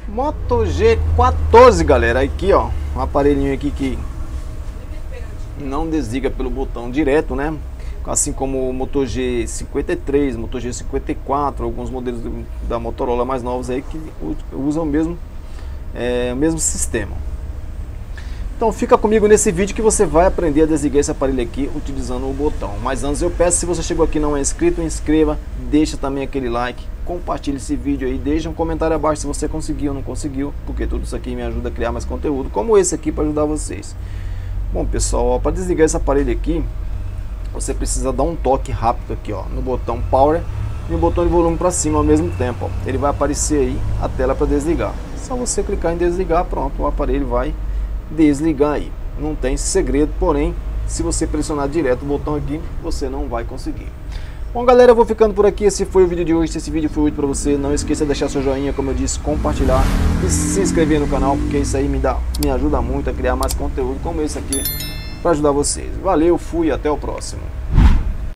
Moto G14, galera. Aqui, ó, um aparelhinho aqui que não desliga pelo botão direto, né? Assim como o Moto G53, Moto G54, alguns modelos da Motorola mais novos aí que usam o mesmo sistema. Então fica comigo nesse vídeo que você vai aprender a desligar esse aparelho aqui utilizando o botão. Mas antes eu peço, se você chegou aqui e não é inscrito, inscreva, deixa também aquele like, compartilhe esse vídeo aí, deixa um comentário abaixo se você conseguiu ou não conseguiu, porque tudo isso aqui me ajuda a criar mais conteúdo, como esse aqui, para ajudar vocês. Bom pessoal, para desligar esse aparelho aqui, você precisa dar um toque rápido aqui, ó, no botão Power e no botão de volume para cima ao mesmo tempo, ó. Ele vai aparecer aí a tela para desligar. Só você clicar em desligar, pronto, o aparelho vai desligar aí. Não tem segredo, porém, se você pressionar direto o botão aqui, você não vai conseguir. Bom galera, eu vou ficando por aqui. Esse foi o vídeo de hoje. Se esse vídeo foi útil para você, não esqueça de deixar seu joinha, como eu disse, compartilhar e se inscrever no canal, porque isso aí me ajuda muito a criar mais conteúdo como esse aqui para ajudar vocês. Valeu, fui, até o próximo.